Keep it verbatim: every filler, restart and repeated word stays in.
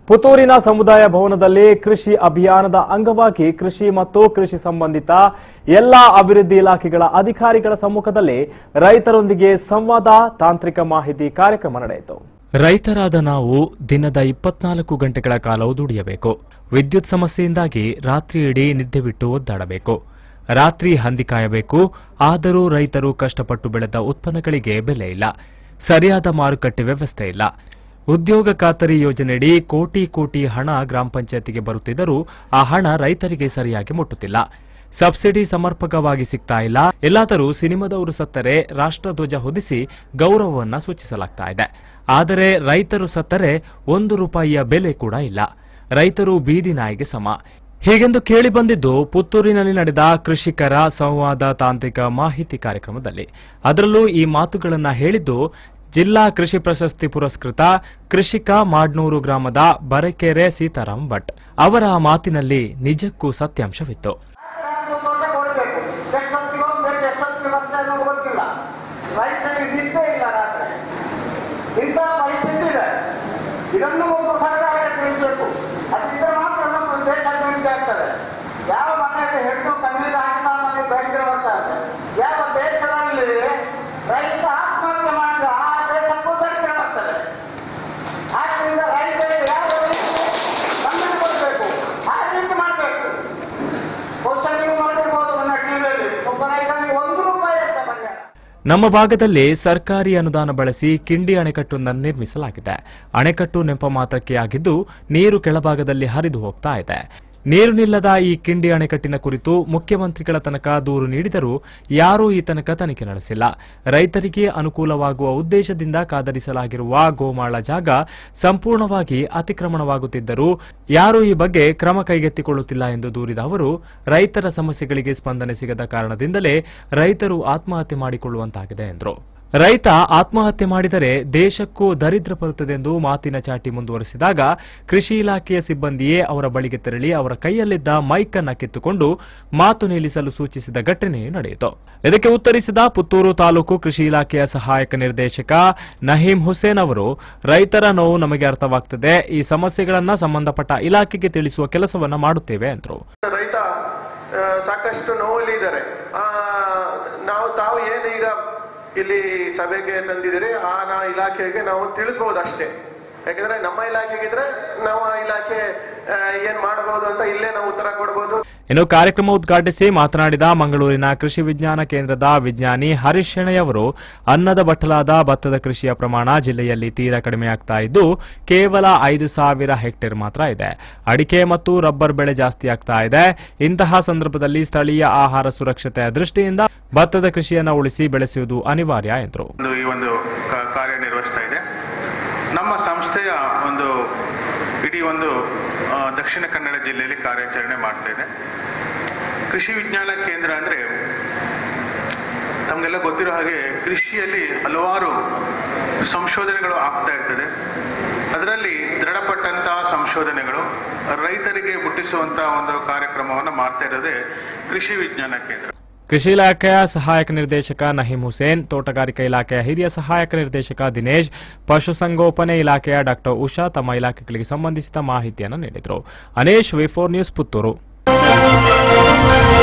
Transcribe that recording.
ಪುತ್ತೂರಿನ ಸಮುದಾಯ ಭವನದಲ್ಲಿ ಕೃಷಿ ಅಭಿಯಾನದ ಅಂಗವಾಗಿ ಕೃಷಿ ಮತ್ತು ಕೃಷಿ ಸಂಬಂಧಿತ ಎಲ್ಲಾ ಅಭಿವೃದ್ಧಿ ಇಲಾಖೆಗಳ ಅಧಿಕಾರಿಗಳ ಸಮ್ಮುಖದಲ್ಲಿ ರೈತರೊಂದಿಗೆ ಸಂವಾದ ತಾಂತ್ರಿಕ ಮಾಹಿತಿ ಕಾರ್ಯಕ್ರಮ ನಡೆಯಿತು. ರೈತರಾದ ನಾವು ದಿನದ ಇಪ್ಪತ್ನಾಲ್ಕು ಗಂಟೆಗಳ ಕಾಲ ದುಡಿಯಬೇಕು. ವಿದ್ಯುತ್ ಸಮಸ್ಯೆಯಿಂದಾಗಿ ರಾತ್ರಿ ಇಡೀ ನಿದ್ದೆ ಬಿಟ್ಟು ಒದ್ದಾಡಬೇಕು. ರಾತ್ರಿ ಹಂದಿ ಕಾಯಬೇಕು. ಆದರೂ ರೈತರು ಕಷ್ಟಪಟ್ಟು ಬೆಳೆದ ಉತ್ಪನ್ನಗಳಿಗೆ ಬೆಲೆ ಇಲ್ಲ. ಸರಿಯಾದ ಮಾರುಕಟ್ಟೆ ವ್ಯವಸ್ಥೆ ಇಲ್ಲ. ಉದ್ಯೋಗ ಖಾತರಿ ಯೋಜನೆಯಡಿ ಕೋಟಿ ಕೋಟಿ ಹಣ ಗ್ರಾಮ ಪಂಚಾಯತಿಗೆ ಬರುತ್ತಿದ್ದರೂ ಆ ಹಣ ರೈತರಿಗೆ ಸರಿಯಾಗಿ ಮುಟ್ಟುತ್ತಿಲ್ಲ. ಸಬ್ಸಿಡಿ ಸಮರ್ಪಕವಾಗಿ ಸಿಗ್ತಾ ಇಲ್ಲ. ಎಲ್ಲಾದರೂ ಸಿನಿಮಾದವರು ಸತ್ತರೆ ರಾಷ್ಟ್ರಧ್ವಜ ಹೊದಿಸಿ ಗೌರವವನ್ನ ಸೂಚಿಸಲಾಗ್ತಾ ಇದೆ. ಆದರೆ ರೈತರು ಸತ್ತರೆ ಒಂದು ರೂಪಾಯಿಯ ಬೆಲೆ ಕೂಡ ಇಲ್ಲ. ರೈತರು ಬೀದಿ ನಾಯಿಗೆ ಸಮ. ಹೀಗೆಂದು ಕೇಳಿ ಬಂದಿದ್ದು ಪುತ್ತೂರಿನಲ್ಲಿ ನಡೆದ ಕೃಷಿಕರ ಸಂವಾದ ತಾಂತ್ರಿಕ ಮಾಹಿತಿ ಕಾರ್ಯಕ್ರಮದಲ್ಲಿ. ಅದರಲ್ಲೂ ಈ ಮಾತುಗಳನ್ನ ಹೇಳಿದ್ದು ಜಿಲ್ಲಾ ಕೃಷಿ ಪ್ರಶಸ್ತಿ ಪುರಸ್ಕೃತ ಕೃಷಿಕ ಮಾಡ್ನೂರು ಗ್ರಾಮದ ಬರಕೆರೆ ಸೀತಾರಾಮ್ ಭಟ್. ಅವರ ಮಾತಿನಲ್ಲಿ ನಿಜಕ್ಕೂ ಸತ್ಯಾಂಶವಿತ್ತು. ಯಾವ ಮನೆಗೆ ಹೆಣ್ಣು ಕಣ್ಣೀರು ಹಾಕ್ತಾ ಬೆಳೆದಿರೋ ಬರ್ತಾರೆ. ಯಾವ ದೇಶದಲ್ಲಿ ರೈತ ಆತ್ಮಹತ್ಯೆ ಮಾಡಿದ ಆ ದೇಶಕ್ಕೂ ದರಿದ್ರ ಬರ್ತದೆ. ಆದ್ದರಿಂದ ರೈತರಿಗೆ ಯಾವ ರೀತಿ ಗಮನ ಕೊಡಬೇಕು, ಆ ರೀತಿ ಮಾಡಬೇಕು. ಬಹುಶಃ ನೀವು ಮಾಡಿರ್ಬೋದು ನನ್ನ ಟಿವಿಯಲ್ಲಿ ಒಬ್ಬ ರೈತನಿಗೆ ಒಂದು ರೂಪಾಯಿ ಅಂತ ಪರಿಹಾರ. ನಮ್ಮ ಭಾಗದಲ್ಲಿ ಸರ್ಕಾರಿ ಅನುದಾನ ಬಳಸಿ ಕಿಂಡಿ ಅಣೆಕಟ್ಟನ್ನು ನಿರ್ಮಿಸಲಾಗಿದೆ. ಅಣೆಕಟ್ಟು ನೆಪ ಮಾತ್ರಕ್ಕೆ ಆಗಿದ್ದು ನೀರು ಕೆಳಭಾಗದಲ್ಲಿ ಹರಿದು ಹೋಗ್ತಾ ಇದೆ. ನೀರು ನಿಲ್ಲದ ಈ ಕಿಂಡಿ ಅಣೆಕಟ್ಟಿನ ಕುರಿತು ಮುಖ್ಯಮಂತ್ರಿಗಳ ತನಕ ದೂರು ನೀಡಿದರೂ ಯಾರೂ ಈ ತನಕ ತನಿಖೆ ನಡೆಸಿಲ್ಲ. ರೈತರಿಗೆ ಅನುಕೂಲವಾಗುವ ಉದ್ದೇಶದಿಂದ ಕಾದರಿಸಲಾಗಿರುವ ಗೋಮಾಳ ಜಾಗ ಸಂಪೂರ್ಣವಾಗಿ ಅತಿಕ್ರಮಣವಾಗುತ್ತಿದ್ದರೂ ಯಾರೂ ಈ ಬಗ್ಗೆ ಕ್ರಮ ಕೈಗೆತ್ತಿಕೊಳ್ಳುತ್ತಿಲ್ಲ ಎಂದು ದೂರಿದ ಅವರು, ರೈತರ ಸಮಸ್ಯೆಗಳಿಗೆ ಸ್ಪಂದನೆ ಸಿಗದ ಕಾರಣದಿಂದಲೇ ರೈತರು ಆತ್ಮಹತ್ಯೆ ಮಾಡಿಕೊಳ್ಳುವಂತಾಗಿದೆ ಎಂದರು. ರೈತ ಆತ್ಮಹತ್ಯೆ ಮಾಡಿದರೆ ದೇಶಕ್ಕೂ ದರಿದ್ರ ಬರುತ್ತದೆ ಎಂದು ಮಾತಿನ ಚಾಟಿ ಮುಂದುವರೆಸಿದಾಗ ಕೃಷಿ ಇಲಾಖೆಯ ಸಿಬ್ಬಂದಿಯೇ ಅವರ ಬಳಿಗೆ ತೆರಳಿ ಅವರ ಕೈಯಲ್ಲಿದ್ದ ಮೈಕ್ ಅನ್ನು ಕಿತ್ತುಕೊಂಡು ಮಾತು ನಿಲ್ಲಿಸಲು ಸೂಚಿಸಿದ ಘಟನೆ ನಡೆಯಿತು. ಇದಕ್ಕೆ ಉತ್ತರಿಸಿದ ಪುತ್ತೂರು ತಾಲೂಕು ಕೃಷಿ ಇಲಾಖೆಯ ಸಹಾಯಕ ನಿರ್ದೇಶಕ ನಹೀಂ ಹುಸೇನ್ ಅವರು, ರೈತರ ನೋವು ನಮಗೆ ಅರ್ಥವಾಗ್ತದೆ. ಈ ಸಮಸ್ಯೆಗಳನ್ನ ಸಂಬಂಧಪಟ್ಟ ಇಲಾಖೆಗೆ ತಿಳಿಸುವ ಕೆಲಸವನ್ನ ಮಾಡುತ್ತೇವೆ ಎಂದರು. ರೈತ ಸಾಕಷ್ಟು ನೋವಲ್ಲಿದ್ದಾರೆ. ನಾವು ತಾವು ಏನು ಈಗ ಇಲ್ಲಿ ಸಭೆಗೆ ತಂದಿದ್ರೆ ಆ ನಾ ಇಲಾಖೆಗೆ ನಾವು ತಿಳಿಸಬಹುದು ಅಷ್ಟೇ. ಯಾಕಂದ್ರೆ ನಮ್ಮ ಇಲಾಖೆಗಿದ್ರೆ ನಾವು ಆ ಇಲಾಖೆ ಏನ್ ಮಾಡಬಹುದು ಅಂತ ಇಲ್ಲೇ ನಾವು ಉತ್ತರ ಕೊಡಬಹುದು. ಇನ್ನು ಕಾರ್ಯಕ್ರಮ ಉದ್ಘಾಟಿಸಿ ಮಾತನಾಡಿದ ಮಂಗಳೂರಿನ ಕೃಷಿ ವಿಜ್ಞಾನ ಕೇಂದ್ರದ ವಿಜ್ಞಾನಿ ಹರೀಶ್ ಶೆಣೈ ಅವರು, ಅನ್ನದ ಬಟ್ಟಲಾದ ಭತ್ತದ ಕೃಷಿಯ ಪ್ರಮಾಣ ಜಿಲ್ಲೆಯಲ್ಲಿ ತೀರಾ ಕಡಿಮೆಯಾಗ್ತಾ ಇದ್ದು ಕೇವಲ ಐದು ಸಾವಿರ ಹೆಕ್ಟೇರ್ ಮಾತ್ರ ಇದೆ. ಅಡಿಕೆ ಮತ್ತು ರಬ್ಬರ್ ಬೆಳೆ ಜಾಸ್ತಿ ಆಗ್ತಾ ಇದೆ. ಇಂತಹ ಸಂದರ್ಭದಲ್ಲಿ ಸ್ಥಳೀಯ ಆಹಾರ ಸುರಕ್ಷತೆಯ ದೃಷ್ಟಿಯಿಂದ ಭತ್ತದ ಕೃಷಿಯನ್ನು ಉಳಿಸಿ ಬೆಳೆಸುವುದು ಅನಿವಾರ್ಯ ಎಂದರು. ಈ ಒಂದು ಕಾರ್ಯನಿರ್ವಹಿಸ್ತಾ ಇದೆ. ನಮ್ಮ ಸಂಸ್ಥೆಯ ಒಂದು ಇಡೀ ಒಂದು ದಕ್ಷಿಣ ಕನ್ನಡ ಜಿಲ್ಲೆಯಲ್ಲಿ ಕಾರ್ಯಾಚರಣೆ ಮಾಡ್ತಾ ಇದೆ. ಕೃಷಿ ವಿಜ್ಞಾನ ಕೇಂದ್ರ ಅಂದ್ರೆ ನಮಗೆಲ್ಲ ಗೊತ್ತಿರೋ ಹಾಗೆ ಕೃಷಿಯಲ್ಲಿ ಹಲವಾರು ಸಂಶೋಧನೆಗಳು ಆಗ್ತಾ ಇರ್ತದೆ. ಅದರಲ್ಲಿ ದೃಢಪಟ್ಟಂತಹ ಸಂಶೋಧನೆಗಳು ರೈತರಿಗೆ ಮುಟ್ಟಿಸುವಂತಹ ಒಂದು ಕಾರ್ಯಕ್ರಮವನ್ನು ಮಾಡ್ತಾ ಇರೋದೇ ಕೃಷಿ ವಿಜ್ಞಾನ ಕೇಂದ್ರ. ಕೃಷಿ ಇಲಾಖೆಯ ಸಹಾಯಕ ನಿರ್ದೇಶಕ ನಹೀಂ ಹುಸೇನ್, ತೋಟಗಾರಿಕಾ ಇಲಾಖೆಯ ಹಿರಿಯ ಸಹಾಯಕ ನಿರ್ದೇಶಕ ದಿನೇಶ್, ಪಶುಸಂಗೋಪನೆ ಇಲಾಖೆಯ ಡಾಕ್ಟರ್ ಉಷಾ ತಮ್ಮ ಇಲಾಖೆಗಳಿಗೆ ಸಂಬಂಧಿಸಿದ ಮಾಹಿತಿಯನ್ನು ನೀಡಿದರು. Anesh, V four news, Puttur.